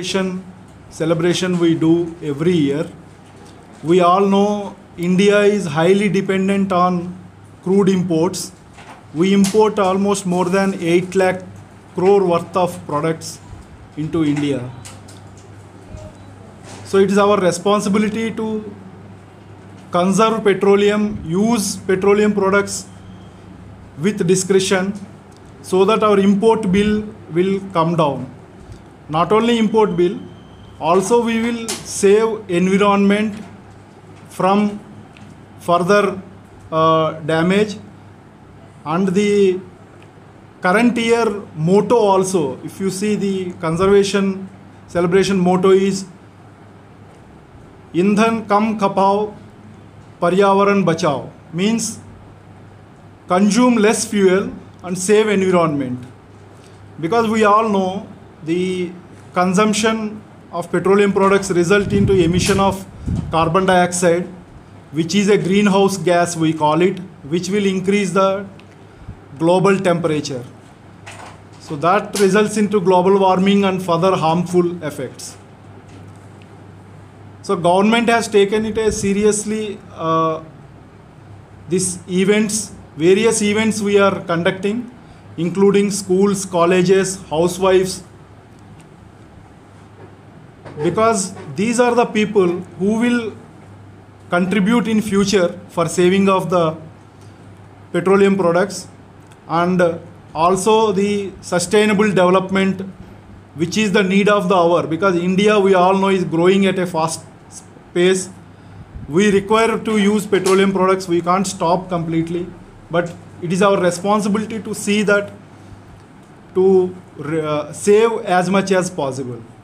celebration we do every year. We all know India is highly dependent on crude imports. We import almost more than 8 lakh crore worth of products into India. So it is our responsibility to conserve petroleum, use petroleum products with discretion so that our import bill will come down. Not only import bill, also we will save environment from further damage. And the current year motto also, if you see the conservation celebration motto is Indhan kam khapao, Paryavaran bachao, means consume less fuel and save environment. Because we all know the consumption of petroleum products result into emission of carbon dioxide, which is a greenhouse gas we call it, which will increase the global temperature. So that results into global warming and further harmful effects. So government has taken it as seriously. These events, various events we are conducting, including schools, colleges, housewives, because these are the people who will contribute in future for saving of the petroleum products and also the sustainable development, which is the need of the hour, because India, we all know, is growing at a fast pace. We require to use petroleum products. We can't stop completely, but it is our responsibility to see that to save as much as possible.